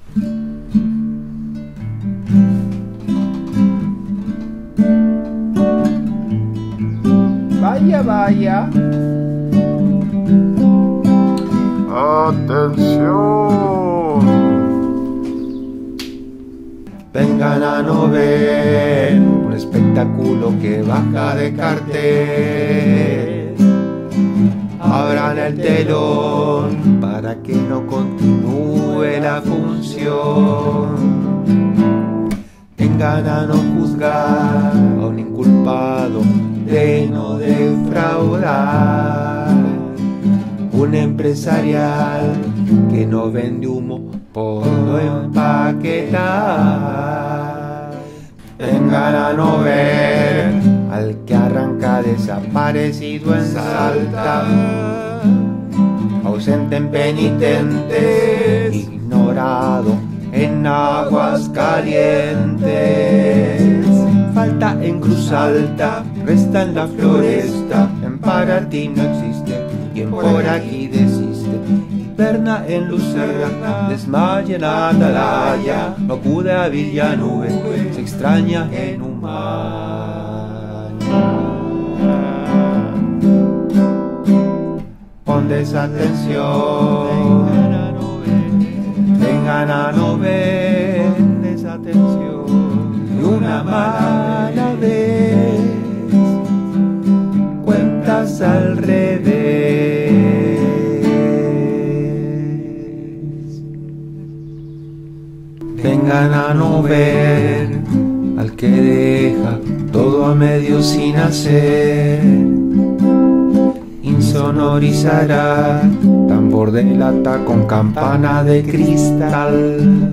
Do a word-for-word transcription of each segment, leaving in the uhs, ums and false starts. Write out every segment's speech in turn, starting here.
Vaya, vaya. Atención. Vengan a no ver un espectáculo que baja de cartel. Abran el telón para que no continúe la función. Vengan a no juzgar a un inculpado de no defraudar. Un empresarial que no vende humo por no empaquetar. Vengan a no ver al que arranca desaparecido en Salta, ausente en Penitentes, ignorado en Aguascalientes. Falta en Cruz Alta, resta en la Floresta, en Paraty no existe quien por aquí desiste. Berna en Lucerna, desmaya en Atalaya, no acude a Villanube, se extraña en Humana. Pon desatención, vengan a no ver desatención de una mala vez, cuentas al revés. Vengan a no ver al que deja todo a medio sin hacer. Insonorizará tambor de lata con campana de cristal.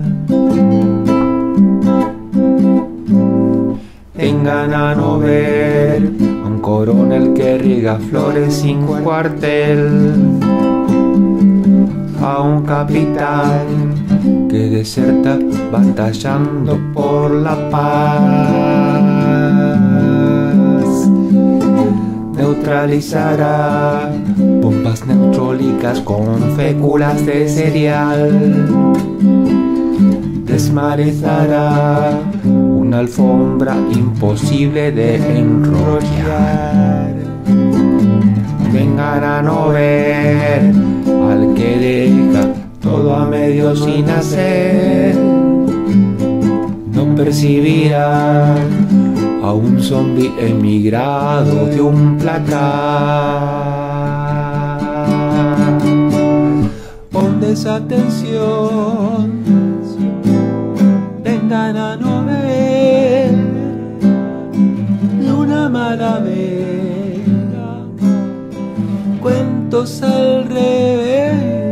Vengan a no ver a un coronel que riega flores sin cuartel, a un capitán que deserta batallando por la paz. Neutralizará bombas neutrólicas con féculas de cereal. Desmarezará una alfombra imposible de enrollar. Vengan a no ver al que deja todo a medio sin hacer. No percibirá a un zombi emigrado de un placar. Pon desatención, vengan a no ver de una mala vez, cuentos al revés.